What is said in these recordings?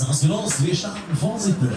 ist ausgelost. Wir starten. Vorsicht bitte.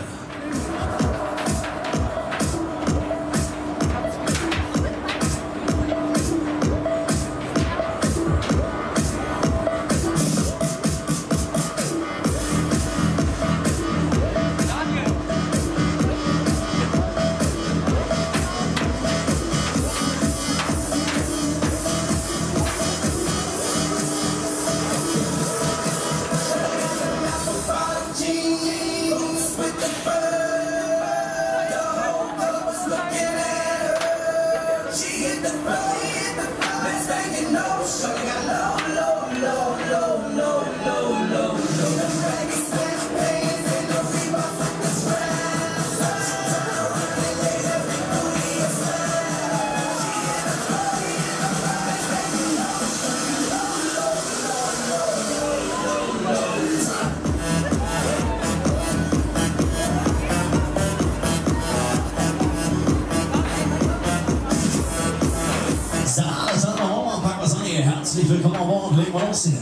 Herzlich willkommen an Bord, legen wir los hier.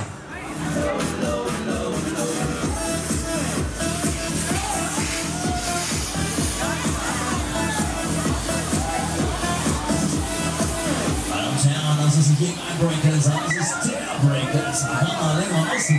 Meine Damen und Herren, das ist nicht ein Breakdancer, das ist der Breakdancer. Hammer, legen wir los hier.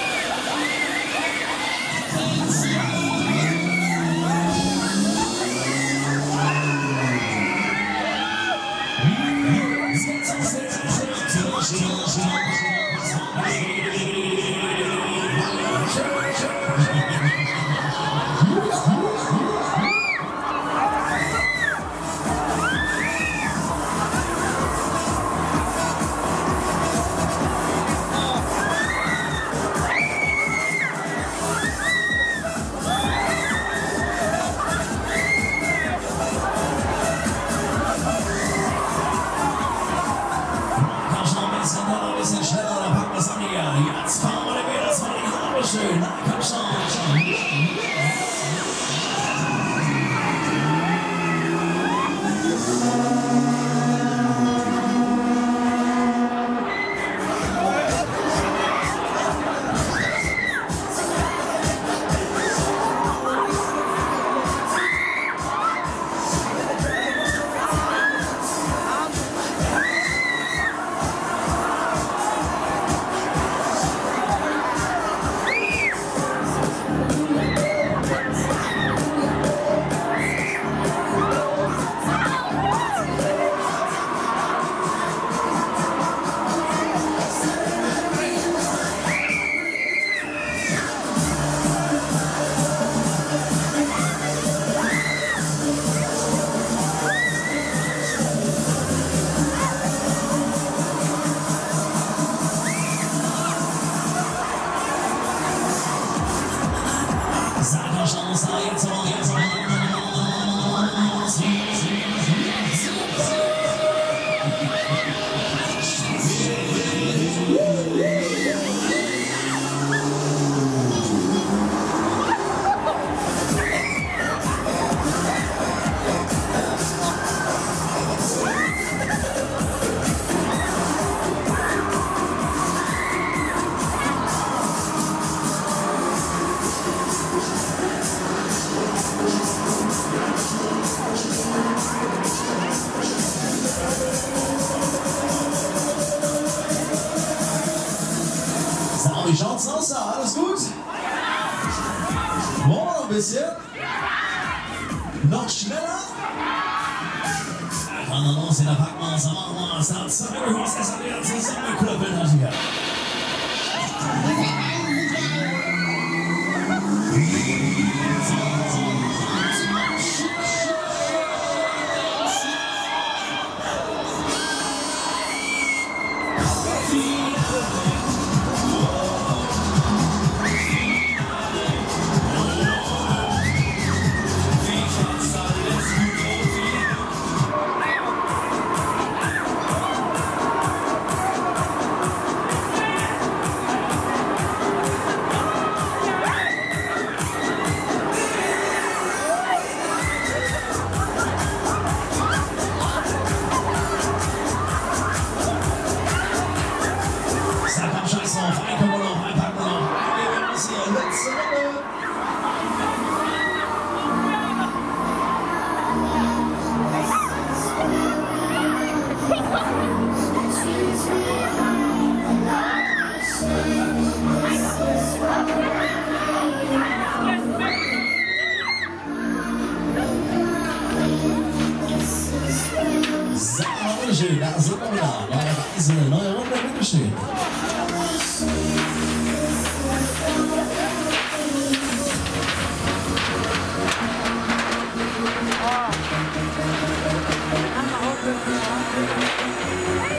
Jetzt fahren wir wieder, das war die Haare schön. Na, komm schon. Wie schaut's aus da? Alles gut? Wollen wir noch ein bisschen? Noch schneller? Dann fahren wir los, da packen wir uns, dann machen wir was. Da zeigen wir was, das haben wir zusammengeklöppelt hier. Sag am Scheiß drauf, ein können wir noch, ein packen wir noch. Wir müssen hier letzte Runde. eine neue Runde, bitteschön.